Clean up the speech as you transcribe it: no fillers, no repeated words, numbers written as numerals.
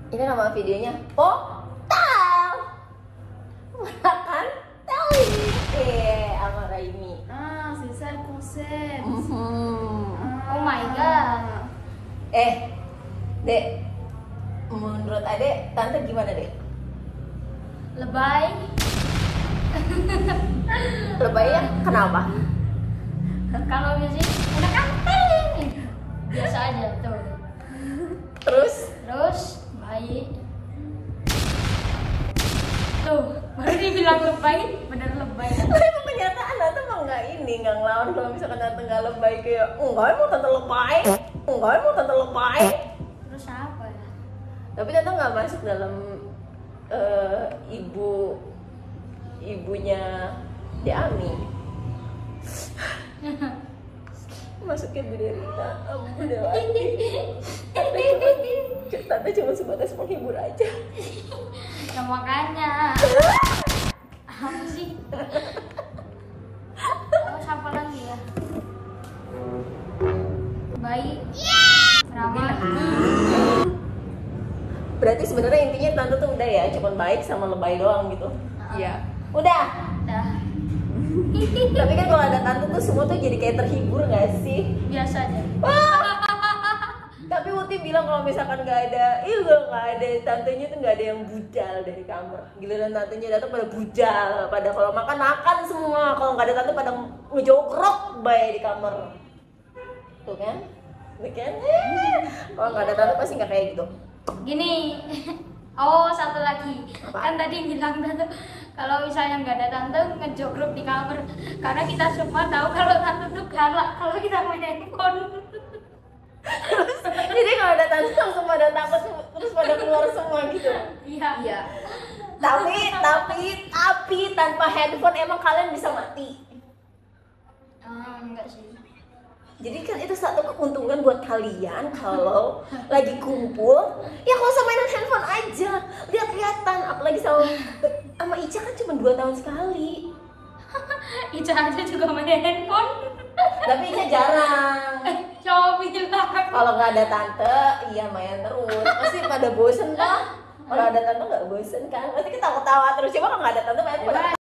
Ini nama videonya Portal. Makan Tali. Sama Raimi. C'est ça le concept. Oh my god. Dek, menurut Adek, tante gimana Dek? Lebay. Lebay ya? Kenapa? Kalau biasanya udah kan paling biasa aja tuh. Terus Baik. Tuh, baru dibilang lebay, bener lebay. tapi emang kenyataan tante emang nggak ngelawan kalau misalkan tante nggak lebay kayak enggak emang tante lebay. Terus apa ya? Tapi tante nggak masuk dalam ibunya Deami. Masuknya Bu Derita, Bu Dewati. Tante cuma sebatas menghibur aja. Ya makanya. Apa sih? Terus apa lagi ya? Baik. Ramah. Berarti sebenarnya intinya tante tuh udah ya, cuma baik sama lebay doang gitu. Iya. Udah. Dah. Tapi kan kalau ada tante tuh semua tuh jadi kayak terhibur nggak sih? Biasa aja. Tapi Uti bilang kalau misalkan nggak ada tantenya tuh nggak ada yang bujal dari kamar. Giliran tantenya datang pada bujal, pada kalau makan semua. Kalau nggak ada tante pada ngejogrok bay di kamar. Tuh kan? Kalau nggak ada tante pasti nggak kayak gitu. Gini. Oh, satu lagi. Apa? Kan tadi bilang tante kalau misalnya nggak ada tante ngejogrok di kamar, karena kita semua tahu kalau tante tuh galak kalau kita main handphone. Jadi kalau ada tante langsung pada takut terus pada keluar semua gitu. Iya. Tapi tanpa handphone emang kalian bisa mati. Enggak sih. Jadi kan itu satu keuntungan buat kalian kalau lagi kumpul, ya kalau usah mainan handphone aja, lihat-lihatan. Apalagi sama Ica kan cuma 2 tahun sekali. Ica aja juga main handphone. Tapi Ica jarang. Coba bilang. Kalau nggak ada tante, iya main terus. Pasti pada bosen kan? Kalau ada tante nggak bosen kan? Pasti ketawa-tawa terus. Coba kalau nggak ada tante main